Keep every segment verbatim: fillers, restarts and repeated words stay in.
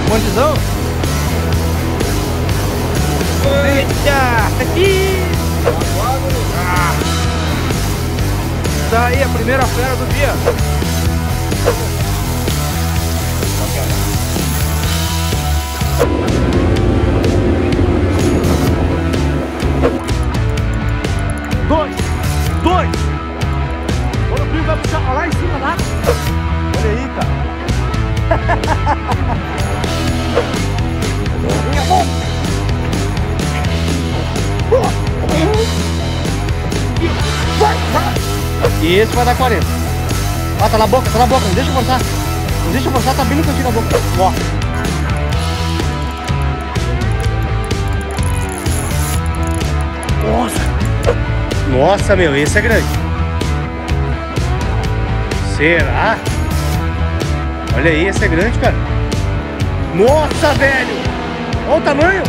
montezão. Eita! Ah. Daí a primeira fera do dia. Dois! Dois! Quando o frio vai puxar lá em cima lá. Olha aí, cara. Minha mão! Vai, vai. E esse vai dar quarenta. Ah, tá na boca, tá na boca, não deixa eu forçar. Não deixa eu forçar, tá bem no cantinho da boca. Ó. Nossa! Nossa, meu, esse é grande. Será? Olha aí, esse é grande, cara. Nossa, velho! Olha o tamanho!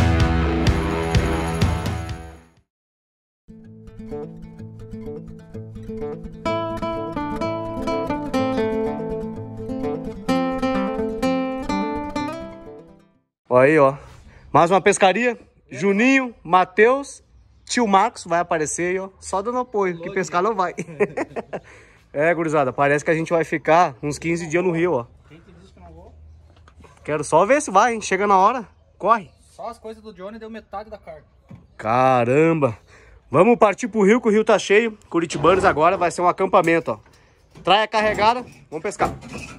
Olha aí, ó. Mais uma pescaria. Juninho, Matheus, tio Marcos vai aparecer aí, ó. Só dando apoio, que pescar não vai. É, gurizada, parece que a gente vai ficar uns quinze dias no rio, ó. Quem que disse que não vou? Quero só ver se vai, hein? Chega na hora, corre. Só as coisas do Johnny deu metade da carga. Caramba. Vamos partir pro rio, que o rio tá cheio. Curitibanos agora vai ser um acampamento, ó. Traia carregada, vamos pescar.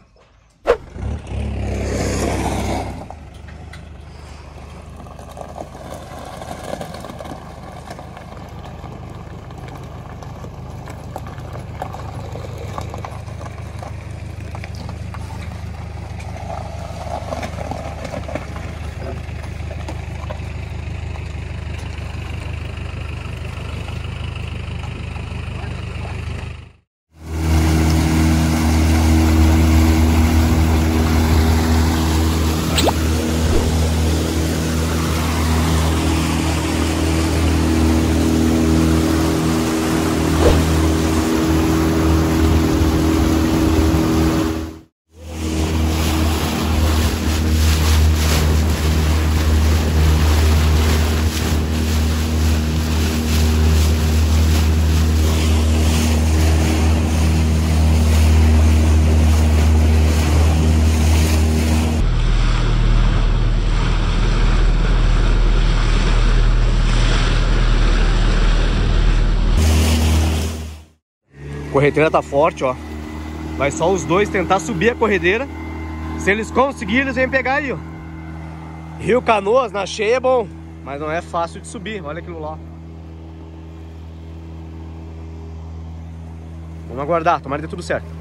A corredeira tá forte, ó. Vai só os dois tentar subir a corredeira. Se eles conseguirem, eles vêm pegar aí, ó. Rio Canoas na cheia é bom, mas não é fácil de subir. Olha aquilo lá. Vamos aguardar, tomara que dê tudo certo.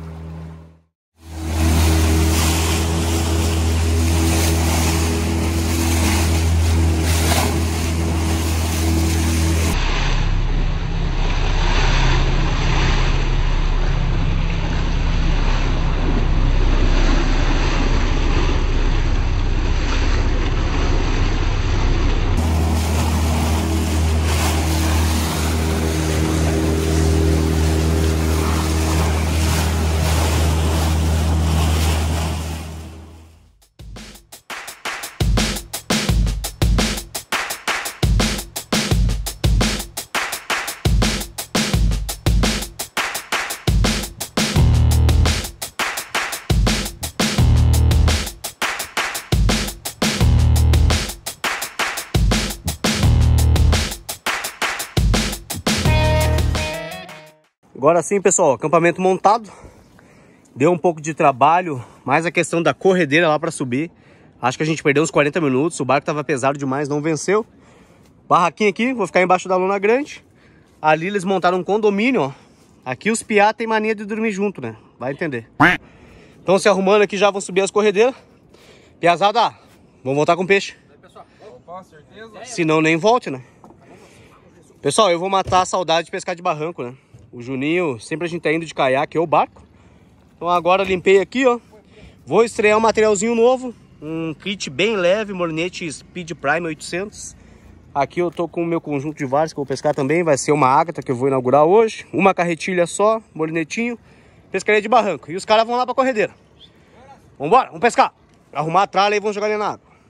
Agora sim, pessoal, acampamento montado. Deu um pouco de trabalho, mais a questão da corredeira lá para subir. Acho que a gente perdeu uns quarenta minutos, o barco tava pesado demais, não venceu. Barraquinha aqui, vou ficar embaixo da lona grande. Ali eles montaram um condomínio, ó. Aqui os piá tem mania de dormir junto, né? Vai entender. Então se arrumando aqui, já vão subir as corredeiras. Piazada, vamos voltar com peixe. Com certeza. Se não, nem volte, né? Pessoal, eu vou matar a saudade de pescar de barranco, né? O Juninho, sempre a gente tá indo de caiaque ou barco. Então agora limpei aqui, ó. Vou estrear um materialzinho novo. Um kit bem leve, Mornete Speed Prime oitocentos. Aqui eu tô com o meu conjunto de varas que eu vou pescar também. Vai ser uma ágata que eu vou inaugurar hoje. Uma carretilha só, mornetinho. Pescaria de barranco. E os caras vão lá pra corredeira. Vambora, vamos pescar. Arrumar a tralha e vamos jogar ali na água.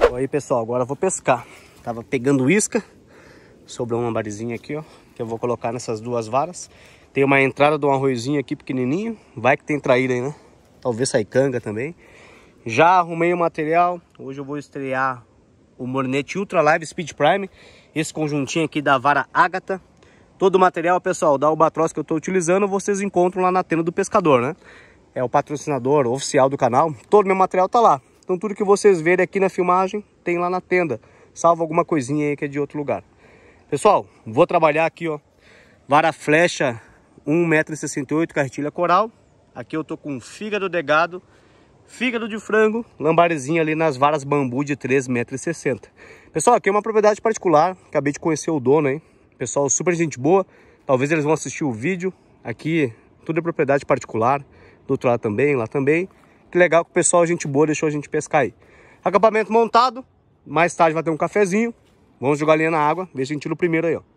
Aí, pessoal, agora eu vou pescar. Tava pegando isca. Sobrou uma barizinha aqui, ó, que eu vou colocar nessas duas varas. Tem uma entrada de um arrozinho aqui pequenininho. Vai que tem traíra aí, né? Talvez sair canga também. Já arrumei o material. Hoje eu vou estrear o Mornete Ultra Live Speed Prime. Esse conjuntinho aqui da vara Ágata. Todo o material, pessoal, da Albatross que eu estou utilizando, vocês encontram lá na tenda do pescador, né? É o patrocinador oficial do canal. Todo o meu material tá lá. Então tudo que vocês verem aqui na filmagem tem lá na tenda. Salvo alguma coisinha aí que é de outro lugar. Pessoal, vou trabalhar aqui, ó. Vara flecha um metro e sessenta e oito, carretilha coral. Aqui eu tô com fígado de gado, fígado de frango, lambarezinha ali nas varas bambu de três metros e sessenta. Pessoal, aqui é uma propriedade particular. Acabei de conhecer o dono aí. Pessoal, super gente boa. Talvez eles vão assistir o vídeo. Aqui tudo é propriedade particular. Do outro lado também, lá também. Que legal que o pessoal, gente boa, deixou a gente pescar aí. Acampamento montado. Mais tarde vai ter um cafezinho. Vamos jogar a linha na água. Ver se a gente tira o primeiro aí, ó.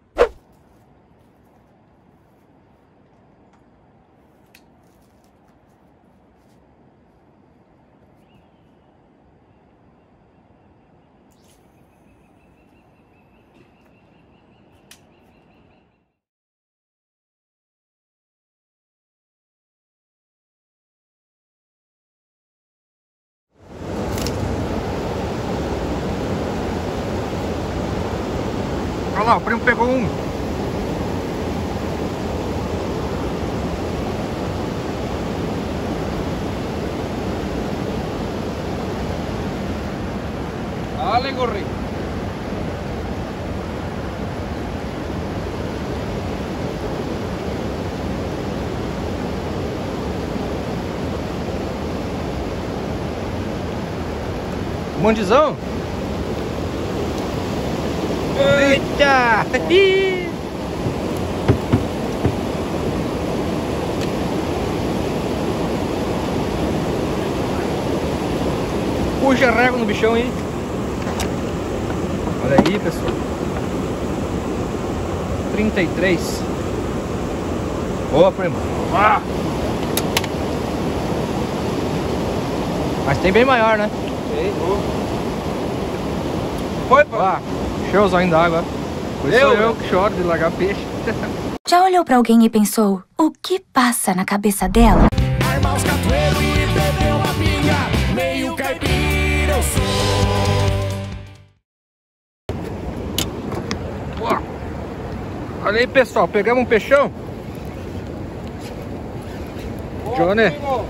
Olha lá, o primo pegou um. Dale, gorri. Mandizão? Eita! Puxa régua no bichão aí. Olha aí, pessoal. trinta e três. Boa, primo. Ah! Mas tem bem maior, né? Tem. Foi, pô. Ah, showzão ainda água. Por isso sou eu que choro de largar peixe. Já olhou pra alguém e pensou, o que passa na cabeça dela? Armar os catoeiros e beber uma pinga, meio caipira eu sou. Ó. Olha aí, pessoal, pegamos um peixão. Boa, Johnny. Primo.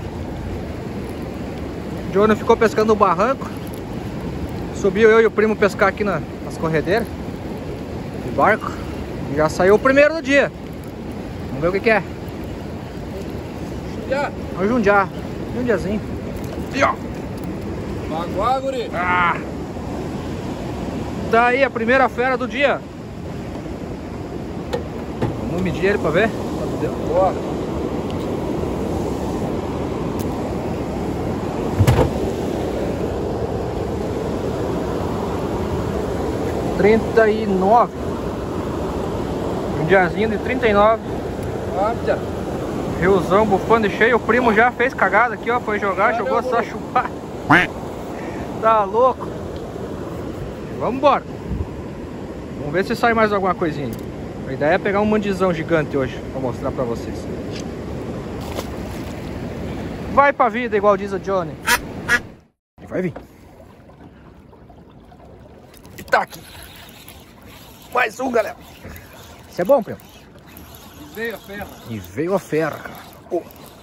Johnny ficou pescando no barranco. Subiu eu e o primo pescar aqui na, nas corredeiras de barco. E já saiu o primeiro do dia. Vamos ver o que, que é. Jundiá. Vamos jundiar. Jundiazinho. E ó. Baguá, guri. Ah. Tá aí a primeira fera do dia. Vamos medir ele pra ver quanto deu. Boa. trinta e nove. Um diazinho de trinta e nove. Olha. Riozão bufando e cheio. O primo já fez cagada aqui, ó. Foi jogar, jogou só chupar. Tá louco. Vamos embora. Vamos ver se sai mais alguma coisinha. A ideia é pegar um mandizão gigante hoje pra mostrar pra vocês. Vai pra vida, igual diz o Johnny. Vai vir. E tá aqui. Mais um, galera. Isso é bom, primo. E veio a ferra. E veio a fera, cara. Oh.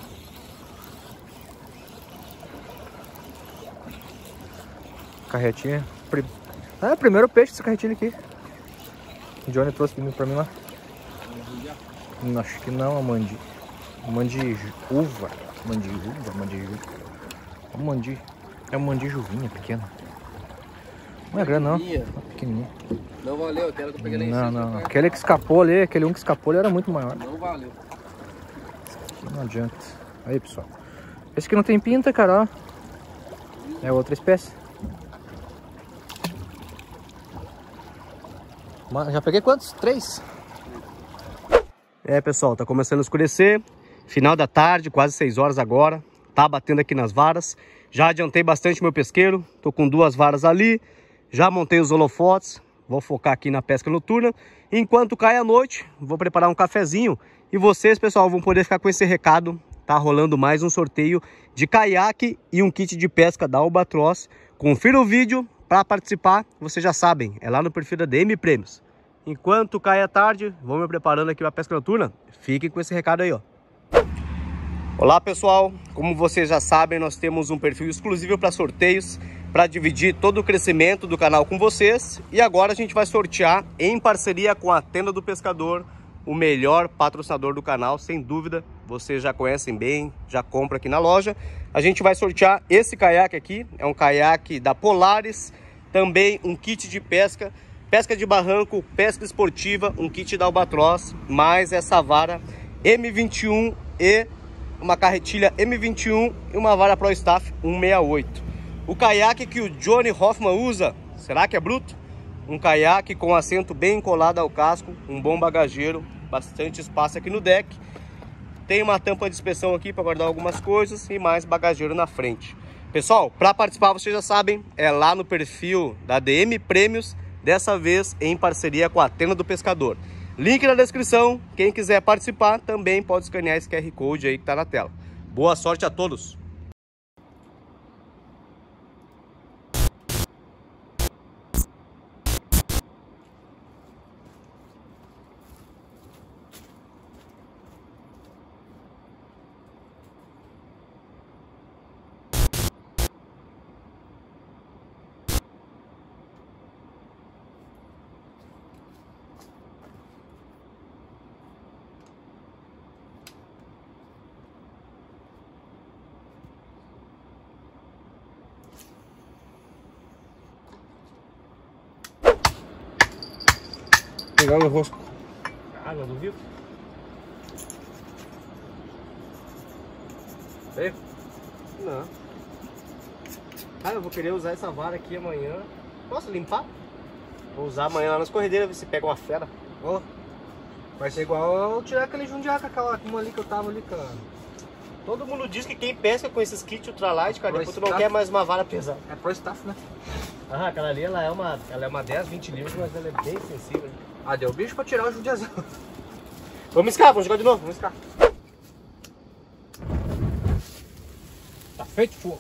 Carretinha. Ah, é o primeiro peixe dessa carretinha aqui. O Johnny trouxe pra mim lá. Acho que não, a mandi. Mandi uva. Mandi uva, mandi uva. É um mandi. É um mandi juvinha pequena. Não é grande não. É pequenininha. Não valeu, aquela que eu peguei lá em Não, cima. não, não. Aquele que escapou ali, aquele um que escapou, ele era muito maior. Não valeu. Não adianta. Aí, pessoal. Esse aqui não tem pinta, cara, ó. É outra espécie. Mas já peguei quantos? Três? É, pessoal, tá começando a escurecer. Final da tarde, quase seis horas agora. Tá batendo aqui nas varas. Já adiantei bastante meu pesqueiro, tô com duas varas ali, já montei os holofotes, vou focar aqui na pesca noturna. Enquanto cai a noite, vou preparar um cafezinho e vocês, pessoal, vão poder ficar com esse recado. Tá rolando mais um sorteio de caiaque e um kit de pesca da Albatross. Confira o vídeo para participar, vocês já sabem, é lá no perfil da D M Prêmios. Enquanto cai a tarde, vou me preparando aqui para a pesca noturna. Fiquem com esse recado aí, ó. Olá pessoal, como vocês já sabem, nós temos um perfil exclusivo para sorteios, para dividir todo o crescimento do canal com vocês. E agora a gente vai sortear, em parceria com a Tenda do Pescador, o melhor patrocinador do canal, sem dúvida. Vocês já conhecem bem, já compram aqui na loja. A gente vai sortear esse caiaque aqui, é um caiaque da Polaris, também um kit de pesca, pesca de barranco, pesca esportiva, um kit da Albatross, mais essa vara M vinte e um e uma carretilha M vinte e um e uma vara Pro Staff cento e sessenta e oito. O caiaque que o Johnny Hoffman usa, será que é bruto? Um caiaque com assento bem colado ao casco, um bom bagageiro, bastante espaço aqui no deck. Tem uma tampa de inspeção aqui para guardar algumas coisas e mais bagageiro na frente. Pessoal, para participar, vocês já sabem, é lá no perfil da D M Prêmios, dessa vez em parceria com a Tenda do Pescador. Link na descrição, quem quiser participar também pode escanear esse Q R Code aí que tá na tela. Boa sorte a todos! Pegar no rosco. Ah, não viu? Veio? Não. Ah, eu vou querer usar essa vara aqui amanhã. Posso limpar? Vou usar amanhã lá nas corredeiras, ver se pega uma fera. Oh, vai ser igual eu tirar aquele jundiaca, aquela uma ali que eu tava ali, cara. Todo mundo diz que quem pesca com esses kits ultralight, cara, Pro depois tu não staff. quer mais uma vara pesada. É Pro Staff, né? Ah, aquela ali, ela é uma, ela é uma dez, vinte livros, mas ela é bem sensível. Ah, deu bicho pra tirar o jundiazão. Vamos escar, vamos jogar de novo, vamos escar. Tá feito fogo.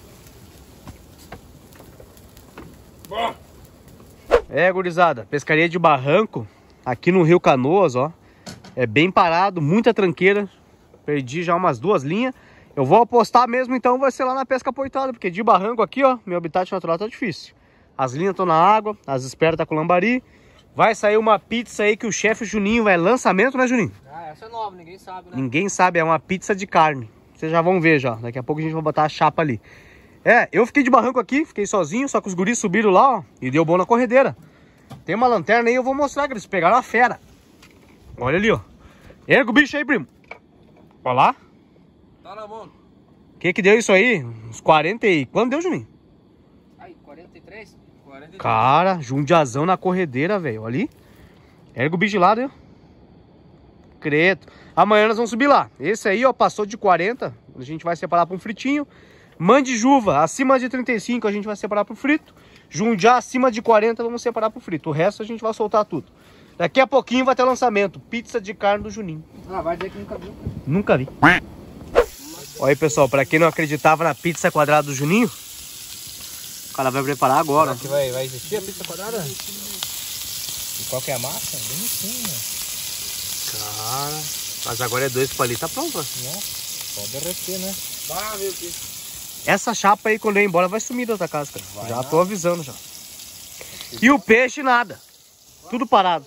É, gurizada, pescaria de barranco, aqui no Rio Canoas, ó. É bem parado, muita tranqueira. Perdi já umas duas linhas. Eu vou apostar mesmo, então vai ser lá na pesca apoitada, porque de barranco aqui, ó, meu habitat natural tá difícil. As linhas estão na água, as espertas tá com lambari. Vai sair uma pizza aí que o chefe Juninho vai lançamento, né, Juninho? Ah, essa é nova, ninguém sabe, né? Ninguém sabe, é uma pizza de carne. Vocês já vão ver já, daqui a pouco a gente vai botar a chapa ali. É, eu fiquei de barranco aqui, fiquei sozinho, só que os guris subiram lá, ó, e deu bom na corredeira. Tem uma lanterna aí, eu vou mostrar que eles pegaram a fera. Olha ali, ó. Erga o bicho aí, primo. Olha lá. Tá na mão. O que que deu isso aí? Uns quarenta e... Quanto deu, Juninho? Ai, quarenta e três? quarenta e três. Cara, jundiazão na corredeira, velho. Olha ali. Erga o bicho de lado, viu? Credo. Amanhã nós vamos subir lá. Esse aí, ó, passou de quarenta. A gente vai separar para um fritinho. Mandijuva, acima de trinta e cinco, a gente vai separar para o frito. Jundiá, acima de quarenta, vamos separar para o frito. O resto a gente vai soltar tudo. Daqui a pouquinho vai ter lançamento. Pizza de carne do Juninho. Ah, vai dizer que nunca viu. Nunca vi. Olha aí, pessoal, para quem não acreditava na pizza quadrada do Juninho, o cara vai preparar agora. Será que vai, vai existir a pizza quadrada? E qual que é a massa? Bonitinha. Cara, mas agora é dois palitos, tá pronto. Nossa, pode derreter, né? Ah, meu Deus. Essa chapa aí, quando eu ir embora, vai sumir da tua casa, cara. Vai já nada. Tô avisando já. E o peixe, nada. Tudo parado.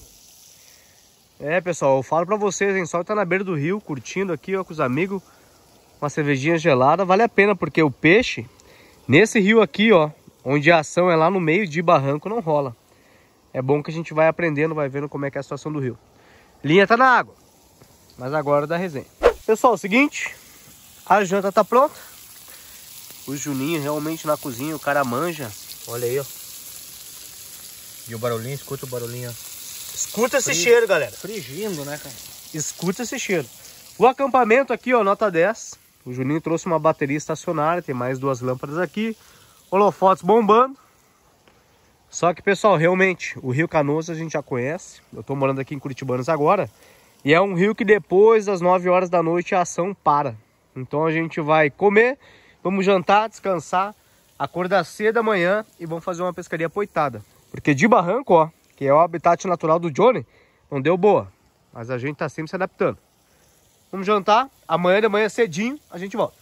É, pessoal, eu falo pra vocês, hein? Só tá na beira do rio, curtindo aqui, ó, com os amigos. Uma cervejinha gelada, vale a pena, porque o peixe, nesse rio aqui, ó, onde a ação é lá no meio de barranco, não rola. É bom que a gente vai aprendendo, vai vendo como é que é a situação do rio. Linha tá na água, mas agora é da resenha. Pessoal, é o seguinte, a janta tá pronta. O Juninho realmente na cozinha, o cara manja. Olha aí, ó. E o barulhinho, escuta o barulhinho. Escuta esse Fri... cheiro, galera. Frigindo, né, cara? Escuta esse cheiro. O acampamento aqui, ó, nota dez. O Juninho trouxe uma bateria estacionária, tem mais duas lâmpadas aqui. Holofotes bombando. Só que, pessoal, realmente, o Rio Canoas a gente já conhece. Eu tô morando aqui em Curitibanos agora. E é um rio que depois das nove horas da noite a ação para. Então a gente vai comer, vamos jantar, descansar, acordar cedo da manhã e vamos fazer uma pescaria poitada. Porque de barranco, ó, que é o habitat natural do Johnny, não deu boa. Mas a gente tá sempre se adaptando. Vamos jantar, amanhã de manhã cedinho a gente volta.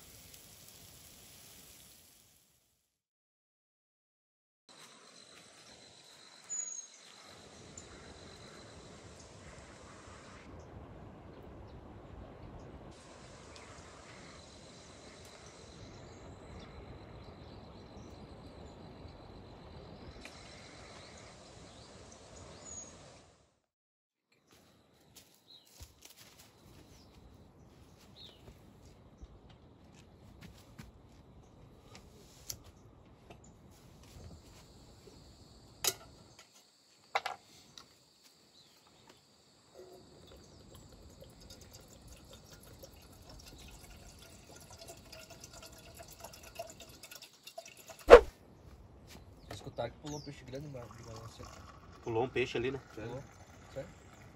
Escutar que pulou um peixe grande embaixo de balança. Pulou um peixe ali, né? Pulou. Sério?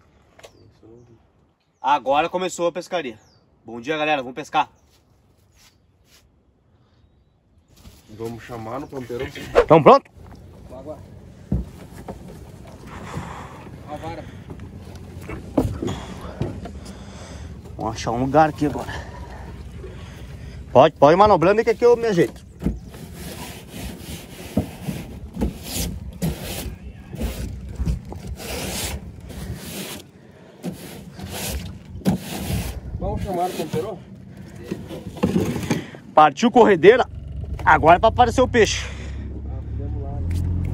Agora começou a pescaria. Bom dia, galera. Vamos pescar. Vamos chamar no ponteiro. Tamo pronto? Água. A vara. Vamos achar um lugar aqui agora. Pode, pode ir manobrando que aqui eu me ajeito. Vamos chamar o ponteiro? Partiu corredeira. Agora é pra aparecer o peixe. Ah, podemos lá, né?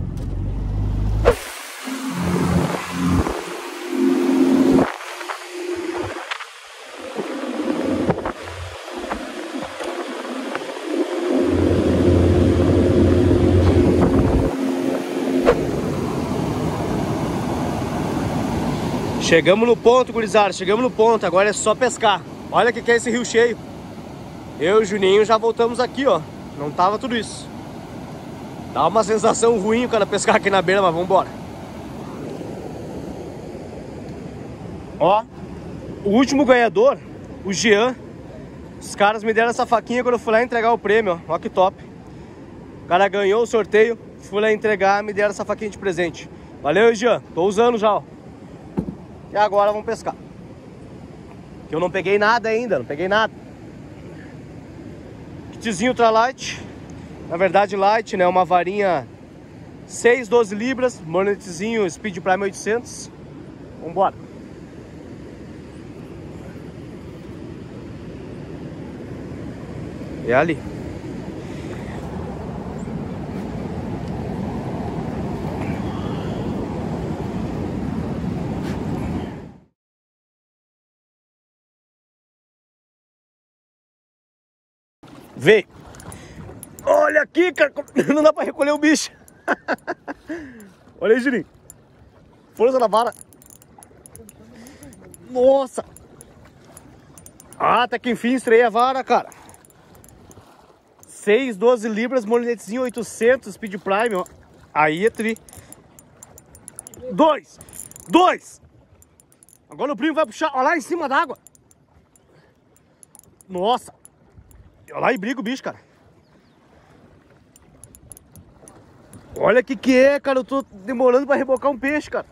Chegamos no ponto, gurizada. Chegamos no ponto. Agora é só pescar. Olha o que é esse rio cheio. Eu e o Juninho já voltamos aqui, ó. Não tava tudo isso. Dá uma sensação ruim o cara pescar aqui na beira, mas vamos embora. Ó, o último ganhador, o Jean. Os caras me deram essa faquinha quando eu fui lá entregar o prêmio, ó. Ó que top. O cara ganhou o sorteio, fui lá entregar, me deram essa faquinha de presente. Valeu, Jean. Tô usando já, ó. E agora vamos pescar. Que eu não peguei nada ainda, não peguei nada. Kitzinho ultralight. Na verdade light, né? Uma varinha seis, doze libras. Monetezinho Speed Prime oitocentos. Vambora. É ali. Vê. Olha aqui, cara. Não dá pra recolher o bicho. Olha aí, Juninho. Força na vara. Nossa. Ah, até que enfim estreiei a vara, cara. seis, doze libras, moletezinho oitocentos, Speed Prime, ó. Aí é tri. Dois. Dois. Agora o primo vai puxar. Olha lá em cima d'água. Nossa. Olha lá e briga o bicho, cara. Olha o que que é, cara. Eu tô demorando pra rebocar um peixe, cara.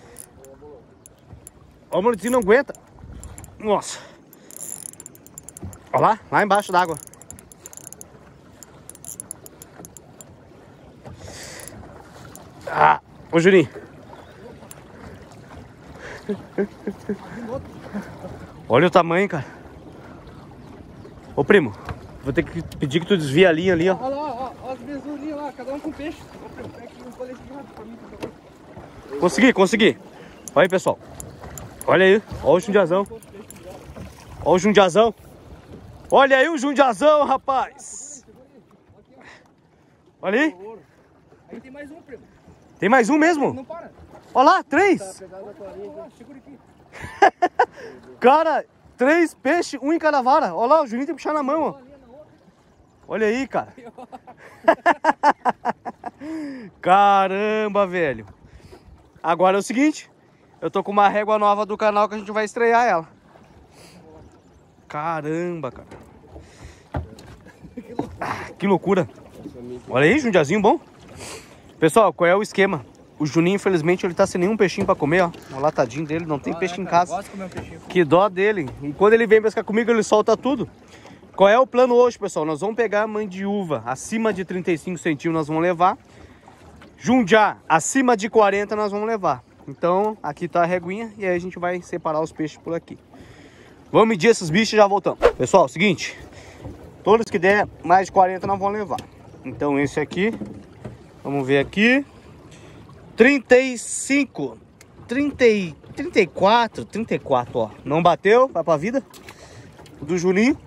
Ó, o moletezinho não aguenta. Nossa. Olha lá, lá embaixo d'água. Ah, ô Juninho. Olha o tamanho, cara. Ô primo, vou ter que pedir que tu desvie a linha ali, ó. Olha lá, ó, ó as besurinhas lá, cada um com peixe. Ô, primo, pega aqui um colete de rato pra mim, por favor. Consegui, consegui. Olha aí, pessoal. Olha aí, olha o jundiazão. Olha o jundiazão. Olha aí o jundiazão, rapaz. Olha aí. Aí tem mais um, primo. Tem mais um mesmo? Não para. Olha lá, três. Olha lá, segura aqui. Cara, Três peixes, um em cada vara. Olha lá, o Juninho tem que puxar na mão, ó. Olha aí, cara. Caramba, velho. Agora é o seguinte. Eu tô com uma régua nova do canal que a gente vai estrear ela. Caramba, cara. Ah, que loucura. Olha aí, jundiazinho bom. Pessoal, qual é o esquema? O Juninho, infelizmente, ele tá sem nenhum peixinho pra comer, ó. O latadinho dele, não tem ah, peixe é, em casa. Gosto de comer um peixinho. Que dó dele. E quando ele vem pescar comigo, ele solta tudo. Qual é o plano hoje, pessoal? Nós vamos pegar mandiúva acima de trinta e cinco centímetros, nós vamos levar. Jundiá acima de quarenta, nós vamos levar. Então, aqui tá a reguinha e aí a gente vai separar os peixes por aqui. Vamos medir esses bichos e já voltamos. Pessoal, seguinte. Todos que der mais de quarenta, nós vamos levar. Então, esse aqui, vamos ver aqui. trinta e cinco, trinta, trinta e quatro, trinta e quatro, ó. Não bateu, vai pra vida. O do Juninho.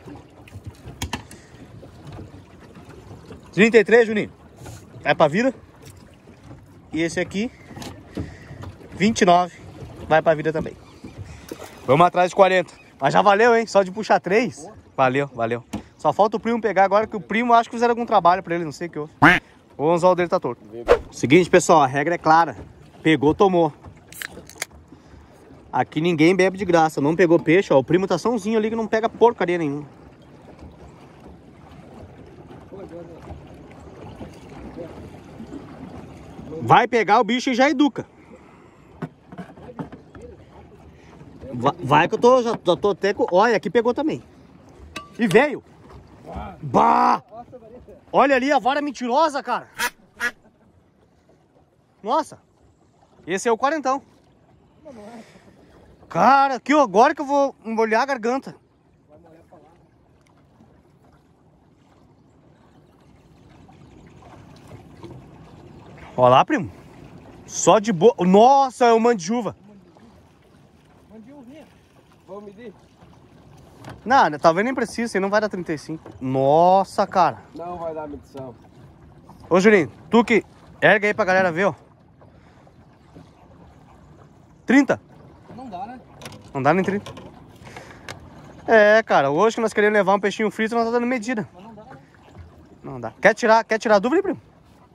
trinta e três, Juninho. Vai pra vida. E esse aqui, vinte e nove, vai pra vida também. Vamos atrás de quarenta. Mas já valeu, hein? Só de puxar três. Valeu, valeu. Só falta o primo pegar agora, que o primo acho que fizeram algum trabalho pra ele, não sei o que houve. O anzol dele tá torto. Seguinte, pessoal, a regra é clara. Pegou, tomou. Aqui ninguém bebe de graça. Não pegou peixe, ó. O primo tá sãozinho ali que não pega porcaria nenhuma. Vai pegar o bicho e já educa. Vai, vai que eu tô, já, já tô até com... Olha, aqui pegou também. E veio. Bah! Olha ali a vara mentirosa, cara. Nossa. Esse é o quarentão. Cara, aqui ó, agora que eu vou molhar a garganta. Olha lá, primo. Só de boa. Nossa, é o mandiúva. Mandiúvinha. Vamos medir? Não, talvez nem precise, você não vai dar trinta e cinco. Nossa, cara. Não vai dar medição. Ô, Juninho, tu que erga aí pra galera ver, ó. trinta? Não dá, né? Não dá nem trinta. É, cara, hoje que nós queremos levar um peixinho frito, nós tá dando medida. Mas não dá, né? Não dá. Quer tirar, quer tirar a dúvida, primo?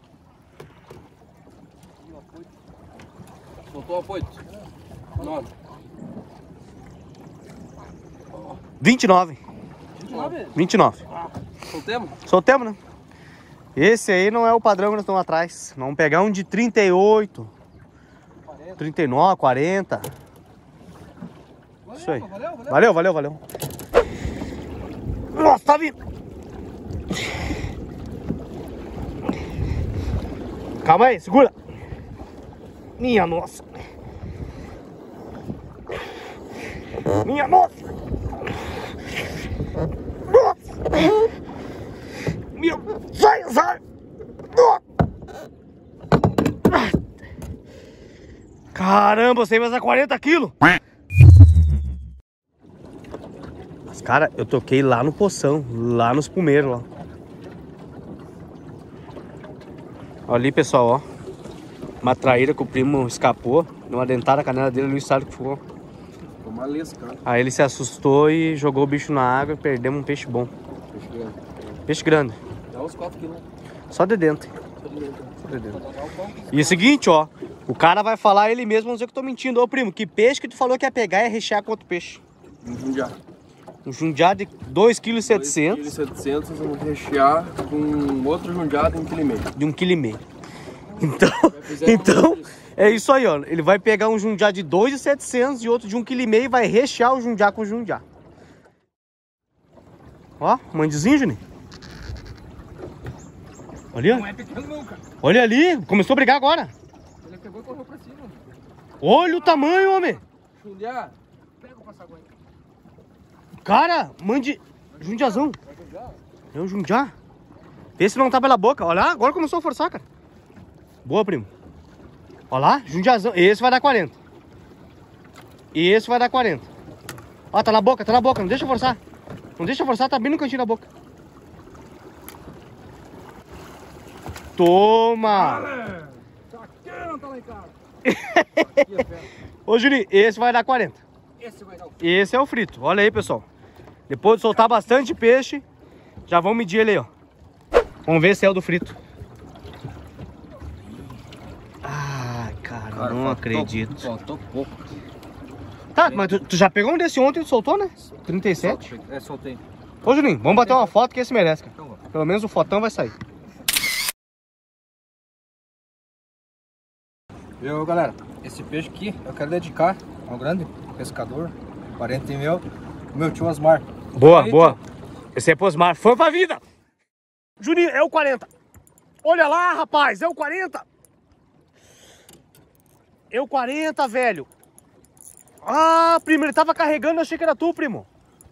Soltou o apoio? Nove. vinte e nove. vinte e nove? vinte e nove. Soltemos? Soltemos, né? Esse aí não é o padrão que nós estamos atrás. Vamos pegar um de trinta e oito. quarenta. trinta e nove, quarenta. Valeu, isso aí. Valeu, valeu. Valeu, valeu, valeu. Nossa, tá vindo. Calma aí, segura. Minha nossa. Minha nossa. Nossa. Meu, sai, sai. Caramba, você pesa quarenta quilos. Mas, cara, eu toquei lá no poção, lá nos pumeiros, lá. Olha ali, pessoal, ó. Uma traíra que o primo escapou. Não adentaram a canela dele, não sabe o que foi. Ficou uma lesca, cara. Aí ele se assustou e jogou o bicho na água e perdemos um peixe bom. Peixe grande. Peixe grande. Dá uns quatro quilos. Só de dentro. Só de dentro. Só de dentro. E é o seguinte, ó. O cara vai falar ele mesmo, vamos dizer que eu tô mentindo. Ô, primo, que peixe que tu falou que ia pegar e ia rechear com outro peixe? Um jundiá. Um jundiá de dois vírgula sete quilos. dois vírgula sete quilos, vamos rechear com outro jundiá de um vírgula cinco quilos. De um vírgula cinco quilos. Então, então é isso aí, ó. Ele vai pegar um jundiá de dois mil e setecentos e outro de um vírgula cinco quilos e vai rechear o jundiá com o jundiá. Ó, mandizinho, Juninho. Olha ali, ó. Não é pequeno não, cara. Olha ali, começou a brigar agora. Ele pegou e correu pra cima. Olha o tamanho, homem. Jundiá. Pega o passaguai. Cara, mande... Jundiazão. É um jundiá. Esse não tá pela boca. Olha lá, agora começou a forçar, cara. Boa, primo. Olha lá, jundiazão. Esse vai dar quarenta. E esse vai dar quarenta. Ó, tá na boca, tá na boca. Não deixa forçar. Não deixa forçar, tá bem no cantinho da boca. Toma! Tá aqui, não tá lá em casa. Ô, Juninho, esse vai dar quarenta. Esse vai dar o frito. Esse é o frito. Olha aí, pessoal. Depois de soltar bastante peixe, já vamos medir ele aí, ó. Vamos ver se é o do frito. Ai, cara, cara não faltou, acredito. Faltou pouco. Tá, mas tu, tu já pegou um desse ontem e soltou, né? trinta e sete? É, soltei. Ô, Juninho, vamos bater uma foto que esse merece, cara. Pelo menos o fotão vai sair. Viu, galera? Esse peixe aqui eu quero dedicar a um grande pescador, parente meu, meu tio Osmar. Boa, aí, boa. Tio. Esse é pro Osmar. Foi pra vida! Juninho, é o quarenta. Olha lá, rapaz, é o quarenta. É o quarenta, velho. Ah, primo, ele tava carregando, eu achei que era tu, primo.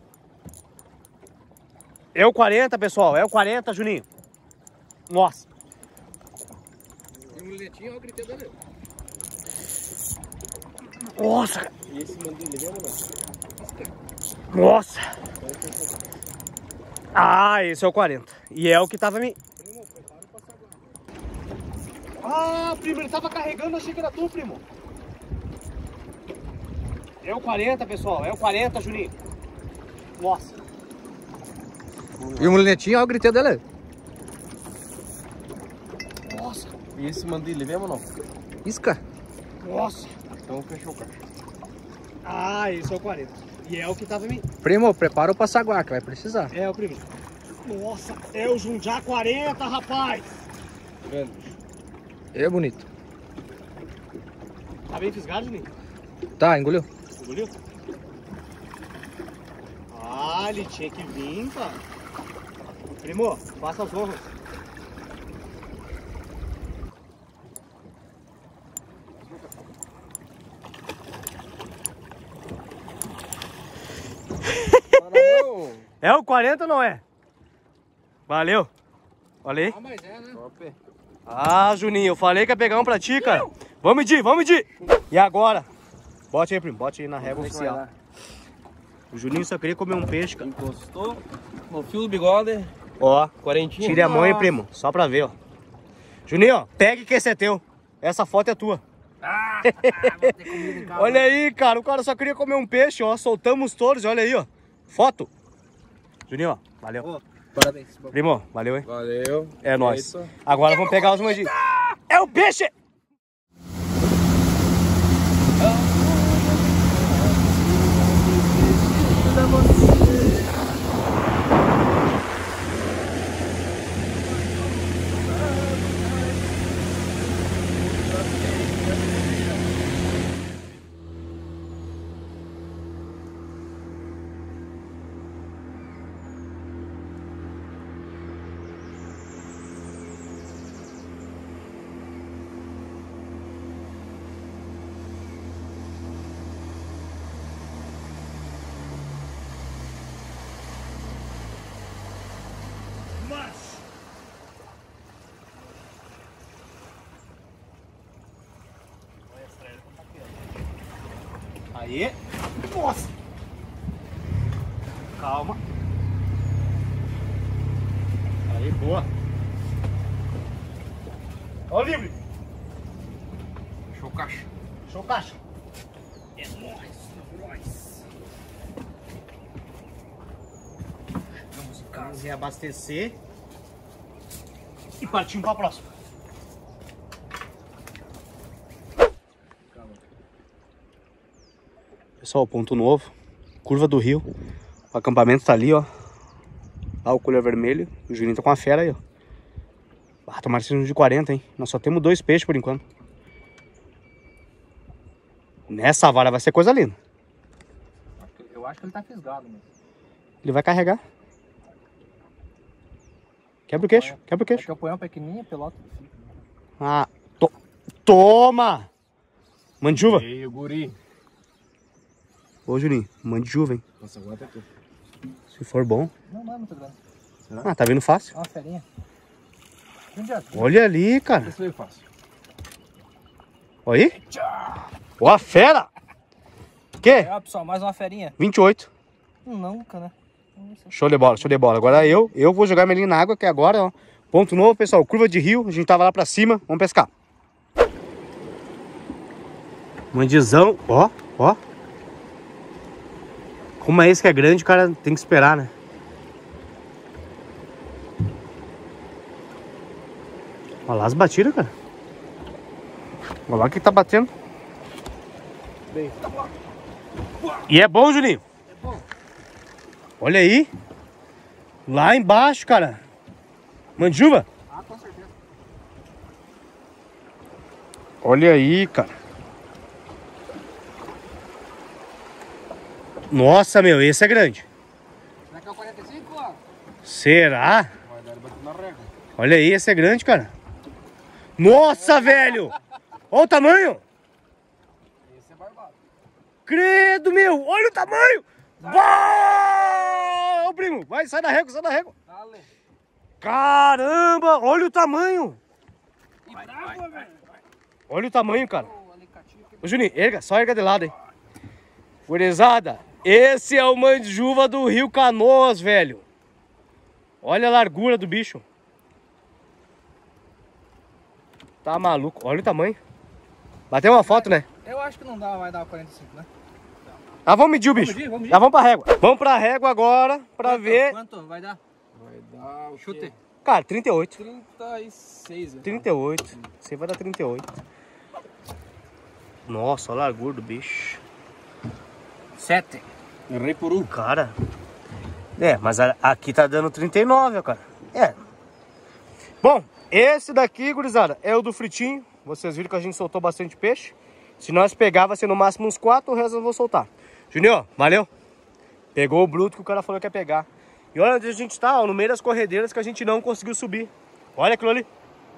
É o quarenta, pessoal, é o quarenta, Juninho. Nossa. E o muletinho, eu gritei dele. Nossa. E esse mandinho, ele mesmo, Nossa. Ah, esse é o quarenta. E é o que tava me... Ah, primo, ele tava carregando, eu achei que era tu, primo. É o quarenta, pessoal, é o quarenta, Juninho. Nossa. E o muletinho, eu gritei dele. Nossa. E esse mandilho, mesmo ou não? Isca. Nossa. Então fechou o caixa. Ah, esse é o quarenta. E é o que tava me... Primo, prepara o passaguá que vai precisar. É o primeiro. Nossa, é o Jundiá quarenta, rapaz. Vendo? É bonito. Tá bem fisgado, Juninho? Tá, engoliu. Engoliu? Ah, ele tinha que vir, cara. Primo, faça as honras. É o quarenta ou não é? Valeu. Olha aí. Ah, mas é, né? Top. Ah, Juninho, eu falei que ia pegar um pra ti, cara. Vamos medir, vamos medir. E agora? Bote aí, primo. Bote aí na régua oficial. O Juninho só queria comer um peixe, cara. Encostou no fio do bigode. Ó, Quarentinha. tire a mão aí, primo. Só pra ver, ó. Juninho, ó, pegue que esse é teu. Essa foto é tua. Ah, vou ter comida em casa. Olha aí, cara. O cara só queria comer um peixe, ó. Soltamos todos, olha aí, ó. Foto. Juninho, ó. Valeu. Oh, parabéns. Primo, valeu, hein? Valeu. É nóis. Agora vamos pegar os mandinhos. É o peixe! Aí. Nossa. Calma. Aí, boa. Ó, livre. Fechou o caixa. Fechou o caixa. É nóis, nóis. Vamos, vamos reabastecer. E partimos para a próxima. Pessoal, ponto novo, curva do rio, o acampamento tá ali, ó. Lá o colher vermelho, o Juninho tá com a fera aí, ó. Ah, tomara que seja de quarenta, hein. Nós só temos dois peixes por enquanto. Nessa vara vai ser coisa linda. Eu acho que ele tá fisgado, mano. Ele vai carregar. Quebra o queixo, quebra o queixo. É que eu ponho uma pequenininha pelota. Ah, to toma! Mandijuva. E aí, guri. Ô, Juninho, mandijuva, hein. Nossa, aguenta aqui. Se for bom. Não, não é muito grande. Será? Ah, tá vindo fácil. É uma ferinha. Olha ali, cara. Esse veio fácil. Olha aí. Ó, a fera! Que? É, pessoal, mais uma ferinha. vinte e oito. Nunca, né? Show de bola, show de bola. Agora eu, eu vou jogar minha linha na água, que agora, ó. Ponto novo, pessoal. Curva de rio. A gente tava lá pra cima. Vamos pescar. Mandizão. Ó, ó. Como é esse que é grande, o cara tem que esperar, né? Olha lá as batidas, cara. Olha lá o que tá batendo. Bem. E é bom, Juninho? É bom. Olha aí. Lá embaixo, cara. Mandijuba? Ah, com certeza. Olha aí, cara. Nossa, meu, esse é grande. Será que é o quarenta e cinco, ó? Será? Vai dar ele batendo na régua. Olha aí, esse é grande, cara. Nossa, velho! Olha o tamanho! Esse é barbado. Credo, meu! Olha o tamanho! Bah! Ô, primo, vai, sai da régua, sai da régua. Dale. Caramba, olha o tamanho! E bravo, velho. Olha o tamanho, cara. O alicatinho aqui. Ô, Juninho, erga, só erga de lado aí. Gurizada, esse é o mandijuba do Rio Canoas, velho. Olha a largura do bicho. Tá maluco, olha o tamanho. Bateu uma foto, né? Eu acho que não dá, vai dar quarenta e cinco, né? Ah, vamos medir o bicho. medir, vamos medir. Já vamos pra régua. Vamos pra régua agora, pra Quanto? ver. Quanto vai dar? Vai dar o Chute. Cara, trinta e oito. trinta e seis. Né? trinta e oito. Você vai dar trinta e oito. Nossa, olha a largura do bicho. sete. Errei por um. Cara. É, mas a- aqui tá dando trinta e nove, ó, cara. É. Bom, esse daqui, gurizada, é o do fritinho. Vocês viram que a gente soltou bastante peixe. Se nós pegar, vai ser no máximo uns quatro, o resto eu vou soltar. Juninho, valeu. Pegou o bruto que o cara falou que ia pegar. E olha onde a gente tá, ó, no meio das corredeiras que a gente não conseguiu subir. Olha aquilo ali.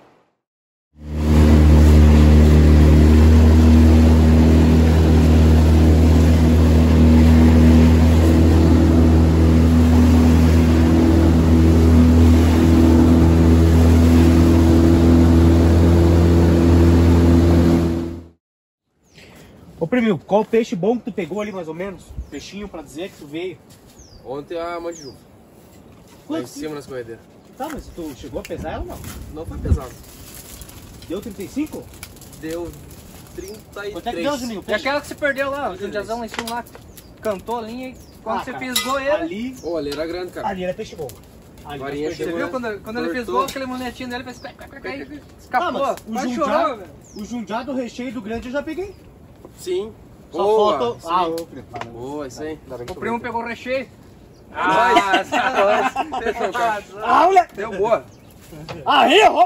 Ô, primo, qual peixe bom que tu pegou ali, mais ou menos? Peixinho pra dizer que tu veio. Ontem a mandijuba. Lá em cima nas corredeiras. Tá, mas tu chegou a pesar ela ou não? Não foi pesado. Deu trinta e cinco? Deu trinta e Quanto é que deu, três. Juninho? E aquela que você perdeu lá, o jundiazão lá em cima lá, cantou a linha e quando Ah, você cara, fisgou ele. Ali, Ô, ali era grande, cara. ali era peixe bom. Ali Varinha era peixe Você bom. viu quando, quando ele Cortou. fisgou aquele monetinho dele, fez pé, pé, pé, pé, e Ah, escapou. mas o Quase jundiá, chorou, velho. o jundiá do recheio do grande eu já peguei. Sim. Só Boa. falta... Sim. Ah, ô, primo. Boa, isso aí. O primo pegou o recheio. Ah, Fechou, cara. Ah, moleque! Deu boa. Aí, ó!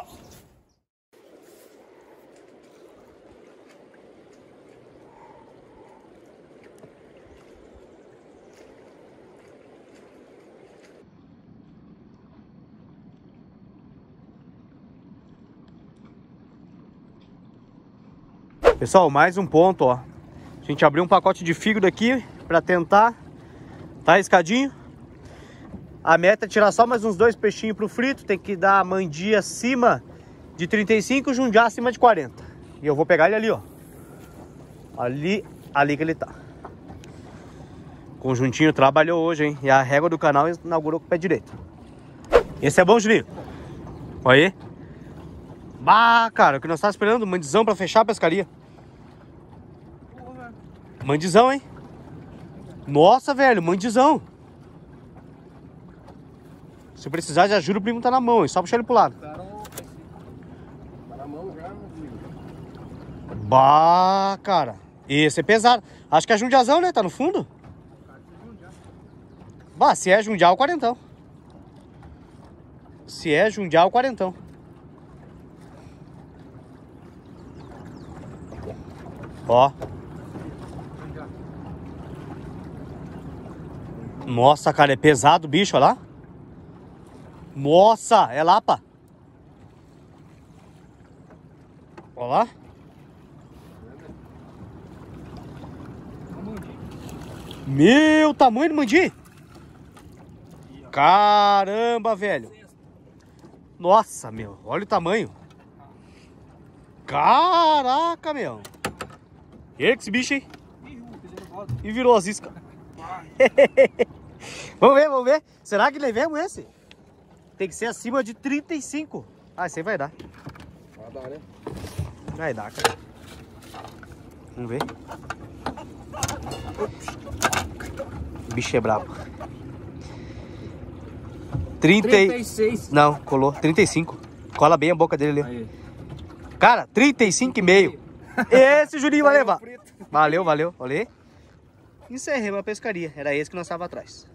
Pessoal, mais um ponto, ó. A gente abriu um pacote de fígado aqui pra tentar. Tá escadinho. A meta é tirar só mais uns dois peixinhos pro frito. Tem que dar mandia acima de trinta e cinco, jundiá acima de quarenta. E eu vou pegar ele ali, ó. Ali, ali que ele tá. Conjuntinho trabalhou hoje, hein? E a régua do canal inaugurou com o pé direito. Esse é bom, Juninho? Olha aí. Bah, cara, o que nós estávamos esperando, mandizão pra fechar a pescaria. Mandizão, hein? Nossa, velho, mandizão. Se precisar de ajuda, o primo tá na mão, é só puxar ele pro lado. Tá na mão já, meu filho. Bah, cara. Esse é pesado. Acho que é jundiazão, né? Tá no fundo? Bah, se é jundial, o quarentão. Se é jundial, o quarentão. Ó. Nossa, cara, é pesado o bicho, olha lá. Nossa, é lapa. Olha lá. Meu, tamanho do mandi. Caramba, velho. Nossa, meu, olha o tamanho. Caraca, meu. E aí, que esse bicho aí? E virou as iscas. Vamos ver, vamos ver. Será que levemos esse? Tem que ser acima de trinta e cinco. Ah, esse aí vai dar. Vai dar, né? Vai dar, cara. Vamos ver. O bicho é brabo. trinta... trinta e seis. Não, colou. trinta e cinco. Cola bem a boca dele ali. Aí. Cara, trinta e cinco e meio. Esse o Juninho vai levar. Valeu, valeu. Olha aí. Encerrei uma pescaria. Era esse que nós estávamos atrás.